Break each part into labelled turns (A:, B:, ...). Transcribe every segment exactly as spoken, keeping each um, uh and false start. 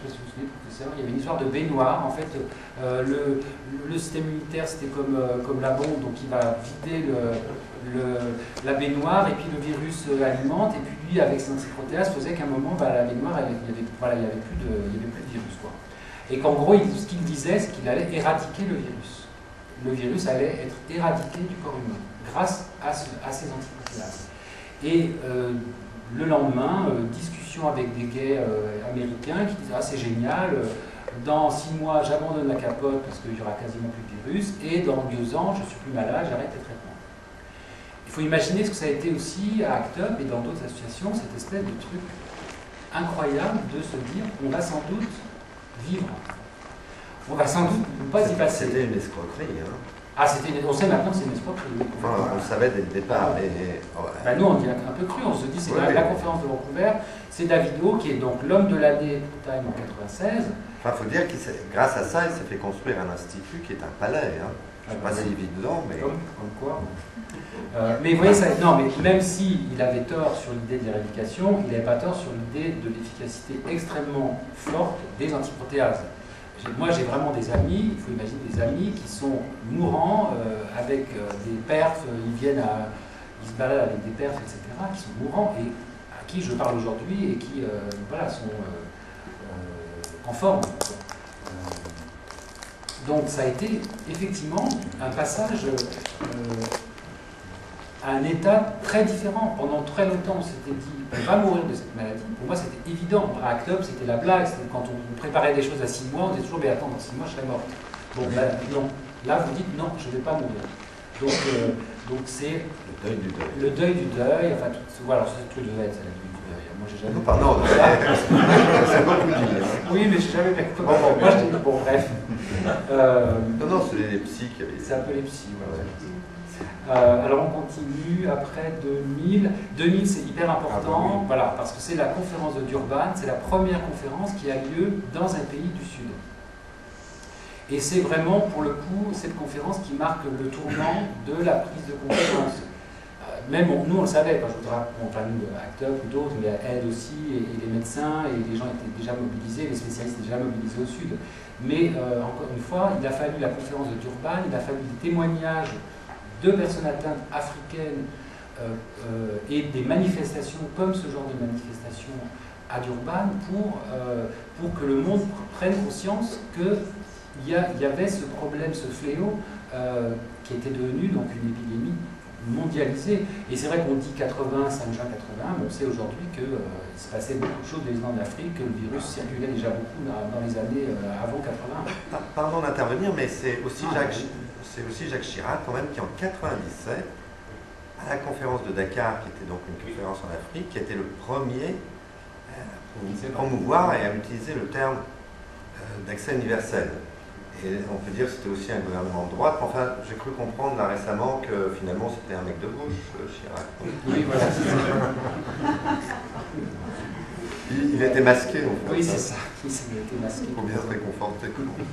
A: sais pas si vous vous souvenez, professeur, il y avait une histoire de baignoire. En fait, euh, le, le système immunitaire, c'était comme, euh, comme la bombe, donc il va vider le, le, la baignoire, et puis le virus euh, alimente, et puis lui, avec ses antiprotéases, faisait qu'à un moment, bah, la baignoire, il n'y avait, voilà, il y avait, plus de, il y avait plus de virus, quoi. Et qu'en gros, il, ce qu'il disait, c'est qu'il allait éradiquer le virus. Le virus allait être éradiqué du corps humain, grâce à, ce, à ces antiprotéases. Et euh, le lendemain, euh, discussion avec des gays euh, américains qui disaient « Ah, c'est génial, euh, dans six mois, j'abandonne la capote parce qu'il n'y aura quasiment plus de virus, et dans deux ans, je ne suis plus malade, j'arrête les traitements. » Il faut imaginer ce que ça a été aussi à ACT UP et dans d'autres associations, cette espèce de truc incroyable de se dire « On va sans doute vivre. On va sans doute ne pas y passer. »
B: C'était une escroquerie. Hein.
A: Ah, c'était une... on sait maintenant que c'est une escroquerie.
B: Enfin, on le savait dès le départ. Mais... Oh, ouais.
A: Ben nous, on y a un peu cru. On se dit, c'est
B: ouais,
A: la,
B: ouais.
A: la conférence de Vancouver. C'est Davido, qui est donc l'homme de l'année Time en quatre-vingt-seize.
B: Enfin, il faut dire que grâce à ça, il s'est fait construire un institut qui est un palais. Hein. Je ne sais pas s'il vit dedans, mais...
A: Comme, comme quoi. Euh, mais vous voyez, ça, non, mais même s'il avait tort sur l'idée de l'éradication, il n'avait pas tort sur l'idée de l'efficacité extrêmement forte des antiprotéases. Moi, j'ai vraiment des amis, il faut imaginer des amis qui sont mourants, euh, avec euh, des perfs, euh, ils viennent à, ils se baladent avec des perfs, et cetera, qui sont mourants et à qui je parle aujourd'hui et qui, euh, voilà, sont euh, euh, en forme. Euh, donc, ça a été effectivement un passage euh, à un état très différent. Pendant très longtemps, on s'était dit, on va mourir de cette maladie. Pour moi, c'était évident. À ACT UP, c'était la blague. C'était quand on préparait des choses à six mois, on disait toujours, mais attends, dans six mois, je serai morte. Bon, ben, non. Là, vous dites, non, je ne vais pas mourir. Donc, euh, donc c'est
B: le deuil du deuil.
A: Le deuil du deuil. Enfin, tout, voilà, c'est le truc de deuil, c'est le deuil du deuil. Moi, j'ai jamais.
B: Non, pardon, c'est beaucoup dit.
A: Oui, mais j'ai jamais. Bon, bon, moi, je dis, bon, bref. Euh,
B: non, non, c'est les psys qui avaient.
A: C'est un peu les psys, voilà. Ouais. Euh, alors on continue après deux mille. deux mille c'est hyper important, ah, bah oui. Voilà, parce que c'est la conférence de Durban, c'est la première conférence qui a lieu dans un pays du Sud. Et c'est vraiment pour le coup cette conférence qui marque le tournant de la prise de conscience. Euh, même on, nous on le savait, quand je voudrais, bon, pas nous ACT UP ou d'autres, mais Aide aussi, et, et les médecins, et les gens étaient déjà mobilisés, les spécialistes étaient déjà mobilisés au Sud. Mais euh, encore une fois, il a fallu la conférence de Durban, il a fallu des témoignages de personnes atteintes africaines euh, euh, et des manifestations comme ce genre de manifestations à Durban pour, euh, pour que le monde prenne conscience qu'il y, y avait ce problème, ce fléau euh, qui était devenu donc une épidémie mondialisée. Et c'est vrai qu'on dit quatre-vingts, cinq juin quatre-vingt-un, mais on sait aujourd'hui qu'il euh, se passait beaucoup de choses dans l'Afrique, que le virus circulait déjà beaucoup dans, dans les années euh, avant quatre-vingt.
B: Pardon d'intervenir, mais c'est aussi ah, Jacques... C'est aussi Jacques Chirac, quand même, qui en quatre-vingt-dix-sept, à la conférence de Dakar, qui était donc une conférence en Afrique, qui était le premier à promouvoir et à utiliser le terme d'accès universel. Et on peut dire que c'était aussi un gouvernement de droite. Enfin, j'ai cru comprendre là récemment que finalement c'était un mec de gauche, Chirac.
A: Oui, voilà.
B: il, il était masqué, en fait.
A: Oui, c'est ça. Il était masqué.
B: Pour bien se réconforter.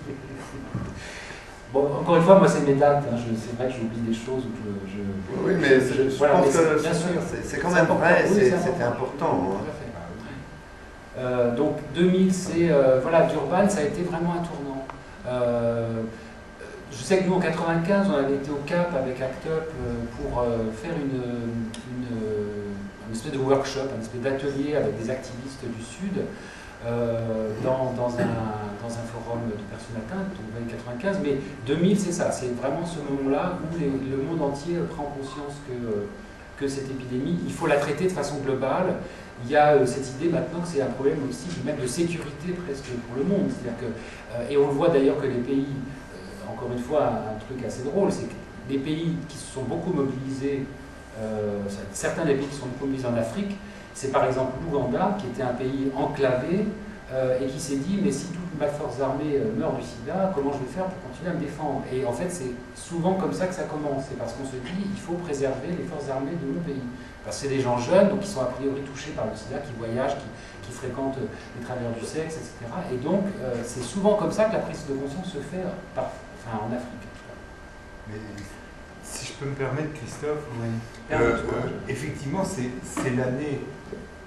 A: Bon, encore une fois, moi, c'est mes dates. Hein. C'est vrai que j'oublie des choses. Où je, je,
B: oui, mais je, je, je voilà, pense que
A: bien sûr,
B: c'est quand même vrai, oui, c'était important.
A: Hein. Euh, donc deux mille, c'est euh, voilà, Durban, ça a été vraiment un tournant. Euh, je sais que nous, en quatre-vingt-quinze, on avait été au Cap avec ACT UP pour euh, faire une, une, une espèce de workshop, une espèce d'atelier avec des activistes du Sud. Euh, dans, dans, un, dans un forum de personnes atteintes, donc en quatre-vingt-quinze, mais deux mille c'est ça, c'est vraiment ce moment-là où les, le monde entier prend conscience que, que cette épidémie, il faut la traiter de façon globale. Il y a euh, cette idée maintenant que c'est un problème aussi même de sécurité presque pour le monde, c'est-à-dire que, euh, et on le voit d'ailleurs que les pays, euh, encore une fois un, un truc assez drôle, c'est que les pays qui se sont beaucoup mobilisés, euh, certains des pays qui sont beaucoup mobilisés en Afrique, c'est par exemple l'Ouganda, qui était un pays enclavé euh, et qui s'est dit « mais si toute ma force armée euh, meurt du sida, comment je vais faire pour continuer à me défendre ?» Et en fait, c'est souvent comme ça que ça commence. C'est parce qu'on se dit « il faut préserver les forces armées de mon pays ». Parce que c'est des gens jeunes, donc qui sont a priori touchés par le sida, qui voyagent, qui, qui fréquentent les travailleurs du sexe, et cetera. Et donc, euh, c'est souvent comme ça que la prise de conscience se fait par, enfin, en Afrique.
C: Mais si je peux me permettre, Christophe,
A: oui.
C: euh, euh, effectivement, c'est l'année...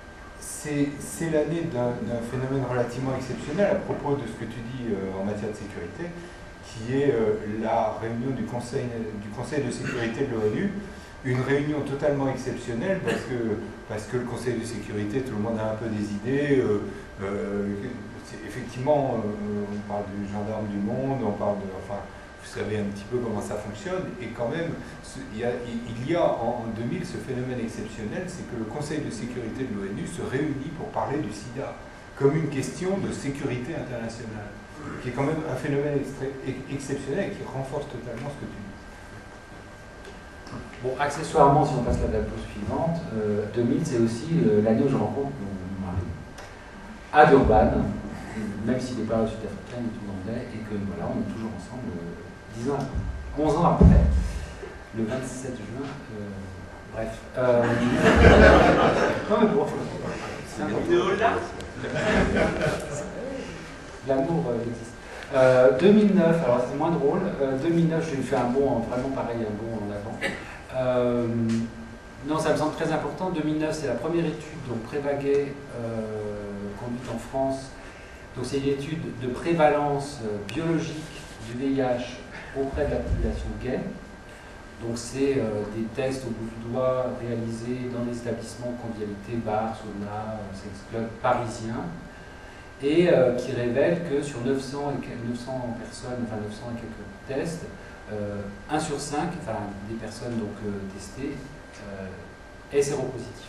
C: c'est l'année d'un phénomène relativement exceptionnel à propos de ce que tu dis euh, en matière de sécurité, qui est euh, la réunion du Conseil, du Conseil de sécurité de l'ONU, une réunion totalement exceptionnelle parce que, parce que le Conseil de sécurité, tout le monde a un peu des idées. Euh, euh, effectivement, euh, on parle du gendarme du monde, on parle de... Enfin, vous savez un petit peu comment ça fonctionne, et quand même, il y a, il y a en deux mille ce phénomène exceptionnel, c'est que le Conseil de sécurité de l'ONU se réunit pour parler du sida, comme une question de sécurité internationale, qui est quand même un phénomène exceptionnel et qui renforce totalement ce que tu dis.
A: Bon, accessoirement, si on passe à la diapo suivante, euh, deux mille, c'est aussi l'année où je rencontre mon mari, à Durban, même s'il n'est pas sud-africain, il est tout anglais, et que voilà, on est toujours ensemble euh, dix ans, onze ans après, le vingt-sept juin, euh, bref. Euh... non, mais bon, c'est une vidéo là. L'amour euh, existe. Euh, deux mille neuf, alors c'était moins drôle. Euh, deux mille neuf, j'ai fait un bond, vraiment pareil, un bond en avant. Euh, non, ça me semble très important. deux mille neuf, c'est la première étude donc Prévaguet euh, conduite en France. Donc c'est une étude de prévalence euh, biologique du V I H auprès de la population gay. Donc c'est euh, des tests au bout du doigt réalisés dans des établissements de convivialité, bars, sauna, sex club parisiens, et euh, qui révèlent que sur neuf cents, et neuf cents personnes, enfin neuf cents et quelques tests, euh, un sur cinq, enfin des personnes donc euh, testées, euh, est séropositif.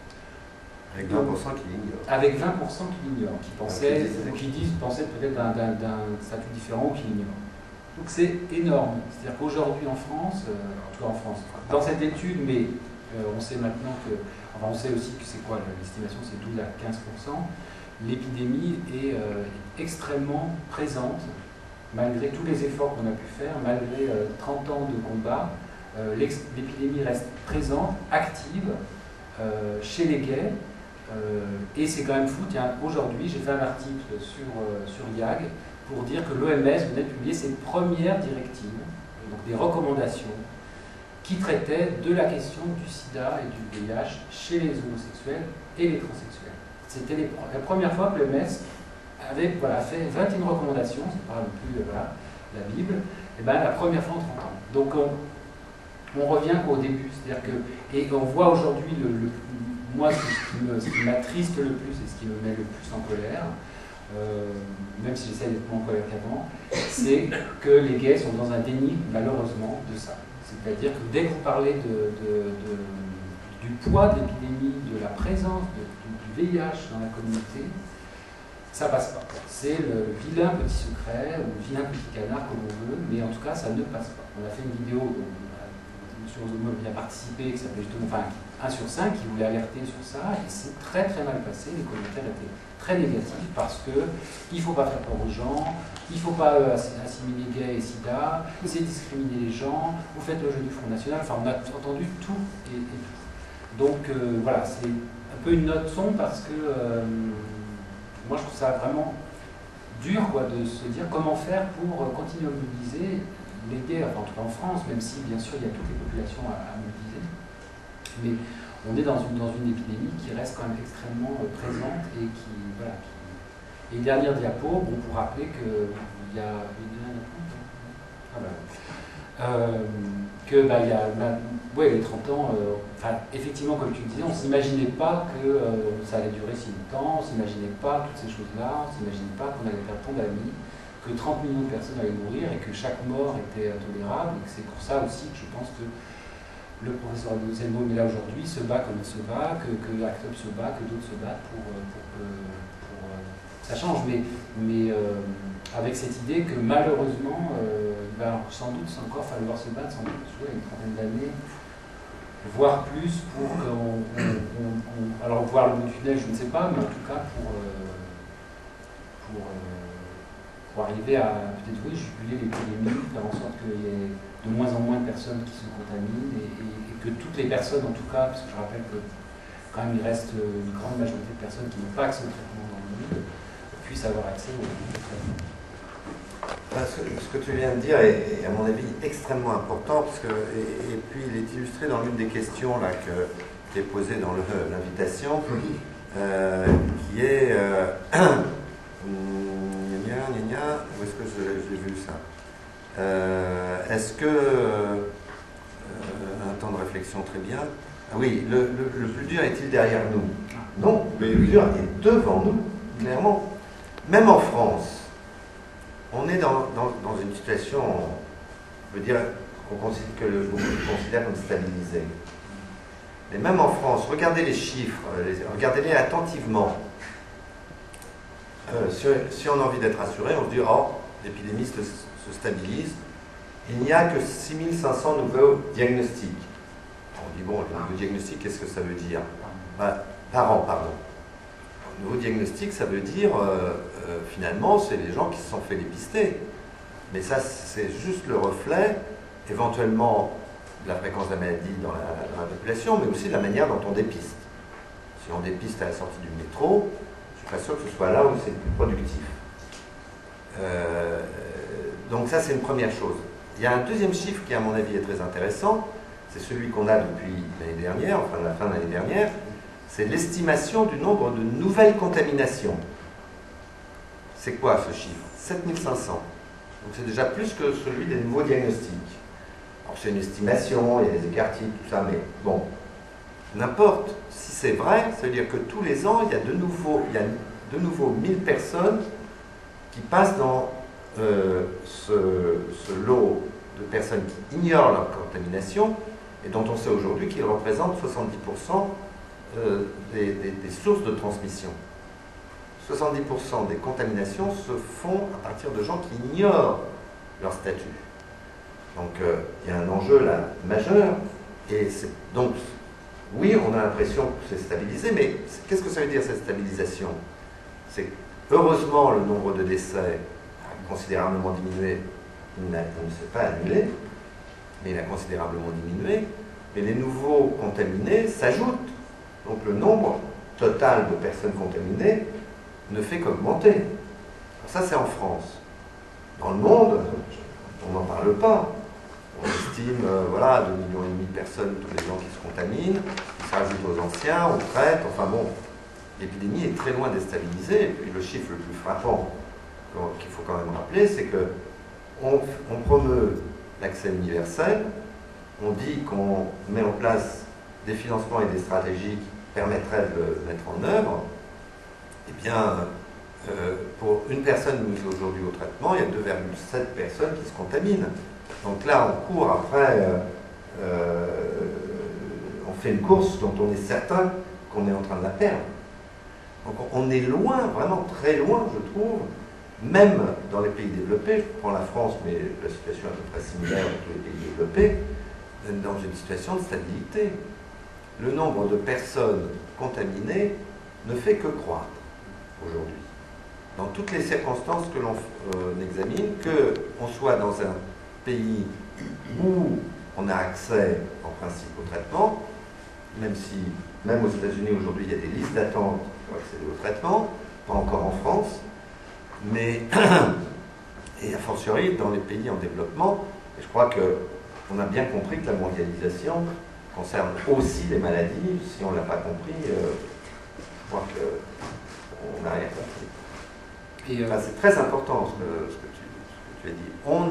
B: Avec vingt pour cent qui l'ignorent.
A: Avec vingt pour cent qui l'ignorent, qui pensaient, qui disent, pensaient peut-être d'un statut différent ou qui l'ignorent. Donc c'est énorme. C'est-à-dire qu'aujourd'hui en France, euh, en tout cas en France, dans cette étude, mais euh, on sait maintenant que, enfin on sait aussi que c'est quoi l'estimation, c'est douze à quinze pour cent, l'épidémie est euh, extrêmement présente, malgré tous les efforts qu'on a pu faire, malgré euh, trente ans de combat, euh, l'épidémie reste présente, active, euh, chez les gays. Euh, et c'est quand même fou. Tiens, aujourd'hui, j'ai fait un article sur, euh, sur Y A G pour dire que l'O M S venait de publier ses premières directives, donc des recommandations, qui traitaient de la question du sida et du V I H chez les homosexuels et les transsexuels. C'était la première fois que l'O M S avait voilà, fait vingt et une recommandations, c'est pas non plus euh, voilà, la Bible, et ben, la première fois en trente ans. Donc on, on revient au début, c'est-à-dire que, et on voit aujourd'hui le, le moi, ce qui m'attriste le plus et ce qui me met le plus en colère, euh, même si j'essaie d'être moins en colère qu'avant, c'est que les gays sont dans un déni, malheureusement, de ça. C'est-à-dire que dès que vous parlez de, de, de, du poids de l'épidémie, de la présence de, du V I H dans la communauté, ça passe pas. C'est le vilain petit secret, ou le vilain petit canard, comme on veut, mais en tout cas, ça ne passe pas. On a fait une vidéo dont M. Ozomo a participé, qui s'appelait justement, enfin, un sur cinq, qui voulait alerter sur ça, et c'est très très mal passé. Les commentaires étaient très négatifs parce que il ne faut pas faire peur aux gens, il ne faut pas euh, assimiler gay et sida, c'est discriminer les gens, vous faites le jeu du Front National, enfin on a entendu tout et, et tout. Donc euh, voilà, c'est un peu une note sombre parce que euh, moi je trouve ça vraiment dur quoi, de se dire comment faire pour continuer à mobiliser les gays, enfin en tout cas en France, même si bien sûr il y a toutes les populations à, à mobiliser. Mais on est dans une, dans une épidémie qui reste quand même extrêmement euh, présente et qui, voilà, qui... Et dernière diapo, bon, pour rappeler qu'il y a une dernière diapo, ah bah, euh, que bah, il y a bah, ouais, les trente ans, euh, enfin, effectivement comme tu le disais, on ne s'imaginait pas que euh, ça allait durer si longtemps, on ne s'imaginait pas toutes ces choses-là, on ne s'imaginait pas qu'on allait perdre tant d'amis, que trente millions de personnes allaient mourir et que chaque mort était intolérable, et que c'est pour ça aussi que je pense que le professeur Zelbaum est là aujourd'hui, se bat comme il se bat, que, que ACT UP se bat, que d'autres se battent pour, pour, pour, pour que ça change. Mais, mais euh, avec cette idée que malheureusement, euh, il va sans doute encore falloir se battre, sans doute ouais, une trentaine d'années, voire plus, pour qu'on... On, on, alors voir le bout du tunnel, je ne sais pas, mais en tout cas pour, euh, pour, euh, pour arriver à peut-être oui, juguler l'épidémie, faire en sorte qu'il y ait de moins en moins de personnes qui se contaminent et, et, et que toutes les personnes, en tout cas, parce que je rappelle que quand même il reste une grande majorité de personnes qui n'ont pas accès au traitement dans le monde, puissent avoir accès au traitement.
B: Parce que ce que tu viens de dire est, est à mon avis extrêmement important, parce que, et, et puis il est illustré dans l'une des questions là, que, qui est posée dans l'invitation. euh, qui est... Euh, gna, gna, gna, gna, où est-ce que j'ai vu ça euh, Est-ce que... Euh, un temps de réflexion très bien. Ah oui, le, le, le plus dur est-il derrière nous? Non, le plus dur est devant nous, clairement. Même en France, on est dans, dans, dans une situation, je veux dire, qu'on considère, que le beaucoup considère comme stabilisée. Mais même en France, regardez les chiffres, regardez-les attentivement. Euh, si, si on a envie d'être rassuré, on se dit, oh, l'épidémie se, se stabilise. Il n'y a que six mille cinq cents nouveaux diagnostics. On dit, bon, le nouveau diagnostic, qu'est-ce que ça veut dire? Bah, par an, pardon. Un nouveau diagnostic, ça veut dire, euh, euh, finalement, c'est les gens qui se sont fait dépister. Mais ça, c'est juste le reflet, éventuellement, de la fréquence de la maladie dans la, dans la population, mais aussi de la manière dont on dépiste. Si on dépiste à la sortie du métro, je ne suis pas sûr que ce soit là où c'est le plus productif. Euh, donc ça, c'est une première chose. Il y a un deuxième chiffre qui, à mon avis, est très intéressant. C'est celui qu'on a depuis l'année dernière, enfin la fin de l'année dernière. C'est l'estimation du nombre de nouvelles contaminations. C'est quoi ce chiffre? sept mille cinq cents. Donc c'est déjà plus que celui des nouveaux diagnostics. Alors c'est une estimation, il y a des écarts-types, tout ça, mais bon, n'importe. Si c'est vrai, ça veut dire que tous les ans, il y a de nouveau, il y a de nouveau mille personnes qui passent dans euh, ce, ce lot de personnes qui ignorent leur contamination et dont on sait aujourd'hui qu'ils représentent soixante-dix pour cent euh, des, des, des sources de transmission. soixante-dix pour cent des contaminations se font à partir de gens qui ignorent leur statut. Donc euh, il y a un enjeu là majeur, et c'est donc, oui, on a l'impression que c'est stabilisé, mais qu'est-ce que ça veut dire cette stabilisation? C'est que, heureusement, le nombre de décès a considérablement diminué, il ne s'est pas annulé, mais il a considérablement diminué, mais les nouveaux contaminés s'ajoutent. Donc le nombre total de personnes contaminées ne fait qu'augmenter. Ça, c'est en France. Dans le monde, on n'en parle pas. On estime euh, voilà, deux millions et demi de personnes tous les ans qui se contaminent, qui s'ajoutent aux anciens, on traite, enfin bon, l'épidémie est très loin d'être stabilisée. Et puis le chiffre le plus frappant qu'il faut quand même rappeler, c'est que on, on promeut l'accès universel, on dit qu'on met en place des financements et des stratégies qui permettraient de le mettre en œuvre. Eh bien, euh, pour une personne mise aujourd'hui au traitement, il y a deux virgule sept personnes qui se contaminent. Donc là, on court après, euh, euh, on fait une course dont on est certain qu'on est en train de la perdre. Donc on est loin, vraiment très loin, je trouve, même dans les pays développés, je prends la France, mais la situation est à peu près similaire dans tous les pays développés, dans une situation de stabilité. Le nombre de personnes contaminées ne fait que croître aujourd'hui. Dans toutes les circonstances que l'on euh, examine, qu'on soit dans un pays où on a accès en principe au traitement, même si, même aux États-Unis aujourd'hui, il y a des listes d'attente pour accéder au traitement, pas encore en France, mais, et a fortiori dans les pays en développement, et je crois qu'on a bien compris que la mondialisation concerne aussi les maladies. Si on ne l'a pas compris, euh, je crois qu'on n'a rien compris. Enfin, c'est très important ce que, ce que, tu, ce que tu as dit. On